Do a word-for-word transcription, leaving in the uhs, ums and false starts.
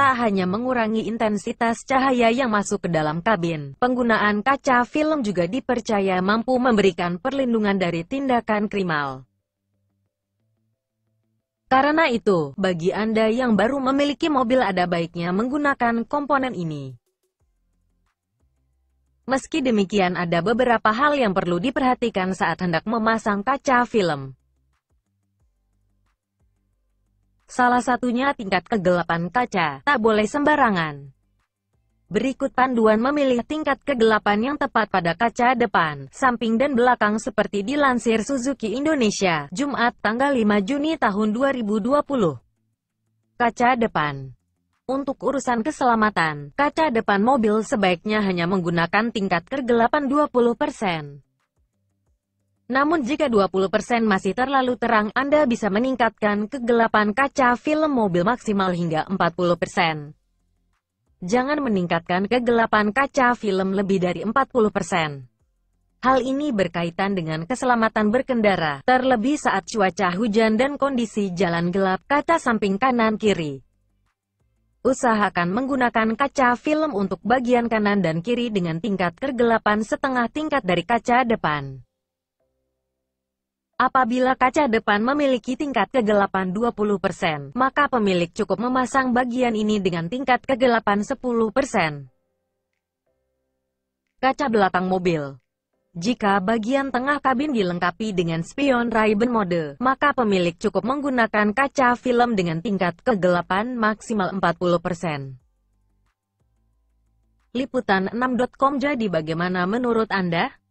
tak hanya mengurangi intensitas cahaya yang masuk ke dalam kabin, penggunaan kaca film juga dipercaya mampu memberikan perlindungan dari tindakan kriminal. Karena itu, bagi Anda yang baru memiliki mobil ada baiknya menggunakan komponen ini. Meski demikian ada beberapa hal yang perlu diperhatikan saat hendak memasang kaca film. Salah satunya tingkat kegelapan kaca, tak boleh sembarangan. Berikut panduan memilih tingkat kegelapan yang tepat pada kaca depan, samping dan belakang seperti dilansir Suzuki Indonesia, Jumat tanggal lima Juni tahun dua ribu dua puluh. Kaca depan. Untuk urusan keselamatan, kaca depan mobil sebaiknya hanya menggunakan tingkat kegelapan dua puluh persen. Namun jika dua puluh persen masih terlalu terang, Anda bisa meningkatkan kegelapan kaca film mobil maksimal hingga empat puluh persen. Jangan meningkatkan kegelapan kaca film lebih dari empat puluh persen. Hal ini berkaitan dengan keselamatan berkendara, terlebih saat cuaca hujan dan kondisi jalan gelap, kaca samping kanan-kiri. Usahakan menggunakan kaca film untuk bagian kanan dan kiri dengan tingkat kegelapan setengah tingkat dari kaca depan. Apabila kaca depan memiliki tingkat kegelapan dua puluh persen, maka pemilik cukup memasang bagian ini dengan tingkat kegelapan sepuluh persen. Kaca belakang mobil. Jika bagian tengah kabin dilengkapi dengan spion Ray-Ban mode, maka pemilik cukup menggunakan kaca film dengan tingkat kegelapan maksimal empat puluh persen. Liputan enam titik com. Jadi bagaimana menurut Anda?